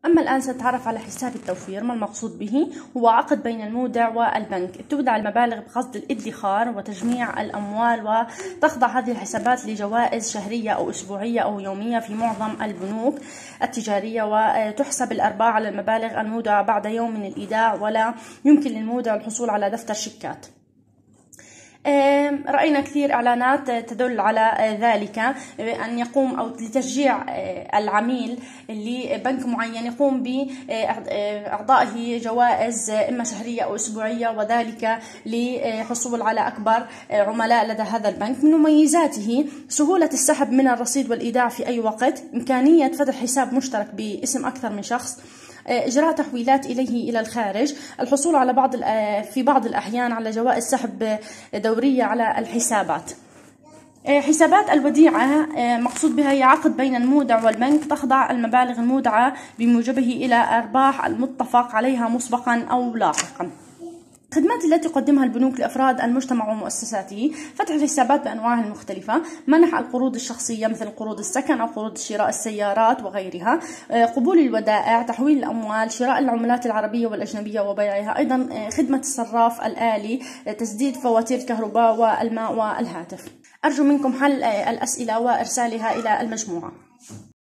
أما الآن سنتعرف على حساب التوفير. ما المقصود به؟ هو عقد بين المودع والبنك، تودع المبالغ بقصد الادخار وتجميع الأموال، وتخضع هذه الحسابات لجوائز شهرية أو أسبوعية أو يومية في معظم البنوك التجارية، وتحسب الأرباح على المبالغ المودعة بعد يوم من الإيداع، ولا يمكن للمودع الحصول على دفتر شيكات. رأينا كثير إعلانات تدل على ذلك، أن يقوم أو لتشجيع العميل لبنك معين يقوم بإعطائه جوائز إما شهرية أو أسبوعية، وذلك للحصول على أكبر عملاء لدى هذا البنك. من مميزاته سهولة السحب من الرصيد والإيداع في أي وقت، إمكانية فتح حساب مشترك باسم أكثر من شخص، إجراء تحويلات إليه إلى الخارج، الحصول على في بعض الأحيان على جوائز سحب دورية على الحسابات. حسابات الوديعة مقصود بها هي عقد بين المودع والبنك، تخضع المبالغ المودعة بموجبه إلى أرباح المتفق عليها مسبقا أو لاحقا. الخدمات التي تقدمها البنوك لأفراد المجتمع ومؤسساته: فتح الحسابات بأنواعها المختلفة، منح القروض الشخصية مثل قروض السكن أو قروض شراء السيارات وغيرها، قبول الودائع، تحويل الأموال، شراء العملات العربية والأجنبية وبيعها، أيضا خدمة الصراف الآلي، تسديد فواتير الكهرباء والماء والهاتف. أرجو منكم حل الأسئلة وإرسالها إلى المجموعة.